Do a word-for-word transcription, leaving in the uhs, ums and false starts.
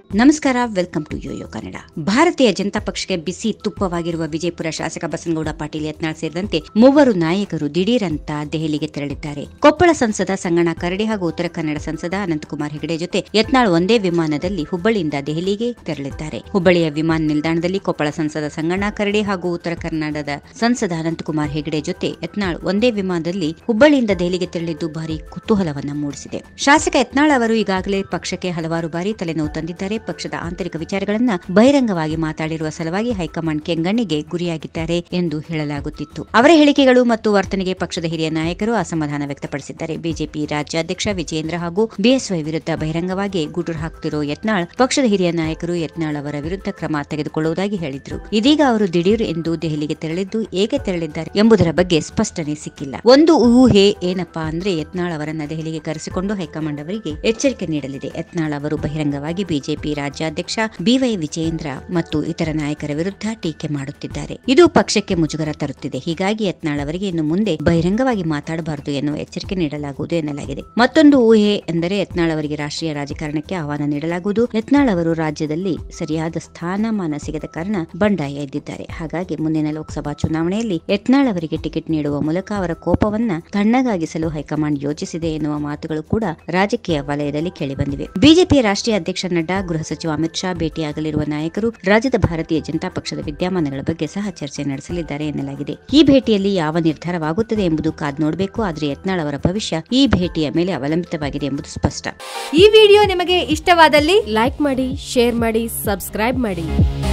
ನಮಸ್ಕಾರ, welcome to Yoyo Kannada. ಭಾರತೀಯ ಜನತಾ ಪಕ್ಷಕ್ಕೆ ಬಿಸಿ ತುಪ್ಪವಾಗಿರುವ ವಿಜಯಪುರ ಶಾಸಕ ಬಸನಗೌಡ ಪಾಟೀಲ್ ಯತ್ನಾಳ್ ಸೇರಿದಂತೆ ಮೂವರು ನಾಯಕರು ದಿಢೀರಂತ ದೆಹಲಿಗೆ ತೆರಳಿದ್ದಾರೆ. ಕೊಪ್ಪಳ ಸಂಸದ ಸಂಗಣ್ಣ ಕರಡಿ ಹಾಗೂ ಉತ್ತರ ಕನ್ನಡ ಸಂಸದ ಅನಂತಕುಮಾರ್ ಹೆಗಡೆ ಜೊತೆ ಯತ್ನಾಳ್ ಒಂದೇ ವಿಮಾನದಲ್ಲಿ ಹುಬ್ಬಳ್ಳಿಯಿಂದ ದೆಹಲಿಗೆ ತೆರಳಿದ್ದಾರೆ. ಹುಬ್ಬಳ್ಳಿಯ ವಿಮಾನ ನಿಲ್ದಾಣದಲ್ಲಿ ಕೊಪ್ಪಳ ಸಂಸದ ಸಂಗಣ್ಣ ಕರಡಿ ಹಾಗೂ ಉತ್ತರ ಕನ್ನಡದ ಸಂಸದ ಅನಂತಕುಮಾರ್ ಹೆಗಡೆ ಜೊತೆ ಯತ್ನಾಳ್ ಒಂದೇ ವಿಮಾನದಲ್ಲಿ ಹುಬ್ಬಳ್ಳಿಯಿಂದ ದೆಹಲಿಗೆ ತೆರಳಿದ್ದು ಭಾರಿ ಕುತೂಹಲವನ್ನ ಮೂಡಿಸಿದೆ. ಶಾಸಕ ಯತ್ನಾಳ್ ಅವರು ಈಗಾಗಲೇ ಪಕ್ಷಕ್ಕೆ ಹಲವಾರು ಬಾರಿ ತಲೆನೋವು ತಂದಿದ್ದಾರೆ. ಪಕ್ಷದ ಆಂತರಿಕ ವಿಚಾರಗಳನ್ನ ಬಹಿರಂಗವಾಗಿ ಮಾತಾಡಿರುವ ಸಲುವಾಗಿ ಹೈಕಮಾಂಡ್ ಕೆಂಗಣ್ಣಿಗೆ ಗುರಿಯಾಗಿದ್ದಾರೆ ಎಂದು ಹೇಳಲಾಗುತ್ತಿತ್ತು. ಅವರ ಹೇಳಿಕೆಗಳು ಮತ್ತು ವರ್ತನೆಗೆ ಪಕ್ಷದ ಹಿರಿಯ ನಾಯಕರು ಅಸಮಾಧಾನ ವ್ಯಕ್ತಪಡಿಸಿದ್ದಾರೆ. ಬಿಜೆಪಿ ರಾಜ್ಯಾಧ್ಯಕ್ಷ ವಿಜಯೇಂದ್ರ ಹಾಗೂ ಬಿಎಸ್ವೈ ವಿರುದ್ಧ ಬಹಿರಂಗವಾಗಿ ಗುಟುರು ಹಾಕುತ್ತಿರುವ ಯತ್ನಾಳ್ ಪಕ್ಷದ ಹಿರಿಯ ನಾಯಕರು ಯತ್ನಾಳ್ ಅವರ ವಿರುದ್ಧ ಕ್ರಮ ತೆಗೆದುಕೊಳ್ಳುವುದಾಗಿ ಹೇಳಿದ್ರು. ಇದೀಗ ಅವರು ದಿಢೀರ್ ಎಂದು ದೆಹಲಿಗೆ ತೆರಳಿದ್ದು ಏಕೆ ತೆರಳಿದ್ದಾರೆ ಎಂಬುದರ ಬಗ್ಗೆ ಸ್ಪಷ್ಟನೆ ಸಿಕ್ಕಿಲ್ಲ. ಒಂದು ಊಹೆ ಏನಪ್ಪಾ ಅಂದ್ರೆ ಯತ್ನಾಳ್ ಅವರನ್ನ ದೆಹಲಿಗೆ ಕರೆಸಿಕೊಂಡು ಹೈಕಮಾಂಡ್ ಅವರಿಗೆ ಎಚ್ಚರಿಕೆ ನೀಡಲಿದೆ. ಯತ್ನಾಳ್ ಅವರು ಬಹಿರಂಗವಾಗಿ ಬಿಜೆಪಿ ರಾಜ್ಯಾಧ್ಯಕ್ಷ ಬಿವೈ ವಿಜಯೇಂದ್ರ ಮತ್ತು ಇತರ ನಾಯಕರ ವಿರುದ್ಧ ಟೀಕೆ ಮಾಡುತ್ತಿದ್ದಾರೆ. ಇದು ಪಕ್ಷಕ್ಕೆ ಮುಜುಗರ ತರುತ್ತಿದೆ. ಹೀಗಾಗಿ ಯತ್ನಾಳ್ ಅವರಿಗೆ ಇನ್ನು ಮುಂದೆ ಬಹಿರಂಗವಾಗಿ ಮಾತಾಡಬಾರದು ಎನ್ನುವ ಎಚ್ಚರಿಕೆ ನೀಡಲಾಗುವುದು ಎನ್ನಲಾಗಿದೆ. ಮತ್ತೊಂದು ಊಹೆ ಎಂದರೆ ಯತ್ನಾಳ್ ಅವರಿಗೆ ರಾಷ್ಟ್ರೀಯ ರಾಜಕಾರಣಕ್ಕೆ ಆಹ್ವಾನ ನೀಡಲಾಗುವುದು. ಯತ್ನಾಳ್ ಅವರು ರಾಜ್ಯದಲ್ಲಿ ಸರಿಯಾದ ಸ್ಥಾನಮಾನ ಸಿಗದ ಕಾರಣ ಬಂಡಾಯ ಎದ್ದಿದ್ದಾರೆ. ಹಾಗಾಗಿ ಮುಂದಿನ ಲೋಕಸಭಾ ಚುನಾವಣೆಯಲ್ಲಿ ಯತ್ನಾಳ್ ಅವರಿಗೆ ಟಿಕೆಟ್ ನೀಡುವ ಮೂಲಕ ಅವರ ಕೋಪವನ್ನ ತಣ್ಣಗಾಗಿಸಲು ಹೈಕಮಾಂಡ್ ಯೋಚಿಸಿದೆ ಎನ್ನುವ ಮಾತುಗಳು ಕೂಡ ರಾಜಕೀಯ ವಲಯದಲ್ಲಿ ಕೇಳಿಬಂದಿವೆ. ಬಿಜೆಪಿ ರಾಷ್ಟ್ರೀಯ ಅಧ್ಯಕ್ಷ ನಡ್ಡಾ, ಗೃಹ ಸಚಿವ ಅಮಿತ್ ಶಾ ಭೇಟಿಯಾಗಲಿರುವ ನಾಯಕರು ರಾಜ್ಯದ ಭಾರತೀಯ ಜನತಾ ಪಕ್ಷದ ವಿದ್ಯಮಾನಗಳ ಬಗ್ಗೆ ಸಹ ಚರ್ಚೆ ನಡೆಸಲಿದ್ದಾರೆ ಎನ್ನಲಾಗಿದೆ. ಈ ಭೇಟಿಯಲ್ಲಿ ಯಾವ ನಿರ್ಧಾರವಾಗುತ್ತದೆ ಎಂಬುದು ಕಾದ್ ನೋಡಬೇಕು. ಆದರೆ ಯತ್ನಾಳ್ ಅವರ ಭವಿಷ್ಯ ಈ ಭೇಟಿಯ ಮೇಲೆ ಅವಲಂಬಿತವಾಗಿದೆ ಎಂಬುದು ಸ್ಪಷ್ಟ. ಈ ವಿಡಿಯೋ ನಿಮಗೆ ಇಷ್ಟವಾದಲ್ಲಿ ಲೈಕ್ ಮಾಡಿ, ಶೇರ್ ಮಾಡಿ, ಸಬ್ಸ್ಕ್ರೈಬ್ ಮಾಡಿ.